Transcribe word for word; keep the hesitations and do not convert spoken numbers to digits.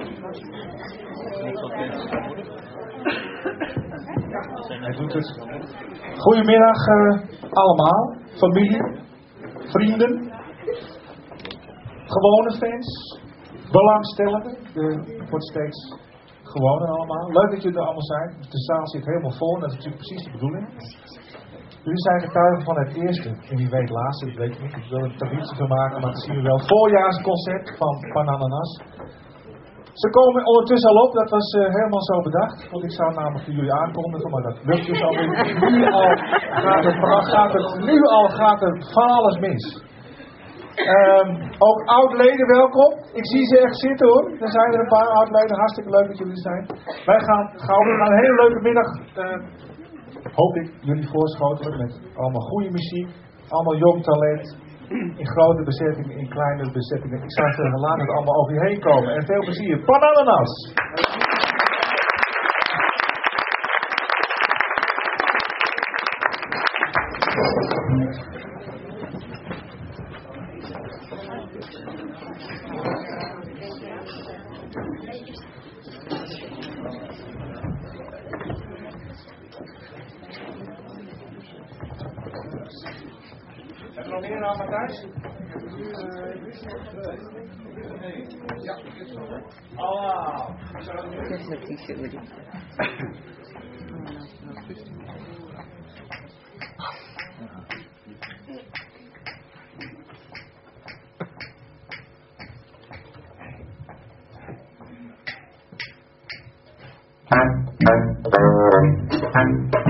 Hij doet het. Goedemiddag uh, allemaal, familie, vrienden, gewone fans, belangstellenden. Het wordt steeds gewoner allemaal. Leuk dat jullie er allemaal zijn. De zaal zit helemaal vol en dat is natuurlijk precies de bedoeling. Jullie zijn getuigen van het eerste, en wie weet laatste, dat weet ik niet. Ik wil er traditie van maken, maar dat zien we wel. Voorjaarsconcert van Parnananas. Ze komen ondertussen al op, dat was uh, helemaal zo bedacht. Want ik zou namelijk voor jullie aankondigen, maar dat lukt dus alweer. Nu al gaat het, gaat het, nu al gaat het van alles mis. Um, ook oud-leden welkom. Ik zie ze echt zitten hoor. Er zijn er een paar oud-leden, hartstikke leuk dat jullie zijn. Wij gaan, gaan, we gaan een hele leuke middag, uh, hoop ik, jullie voorschotelen met allemaal goede muziek. Allemaal jong talent. In grote bezettingen, in kleine bezettingen. Ik zou zeggen, laat het allemaal over je heen komen. En veel plezier. Parnananas! Heb je nog meer aan, Matthijs? Ja, Allah. Dat is een t-shirt, weet je. Thank you.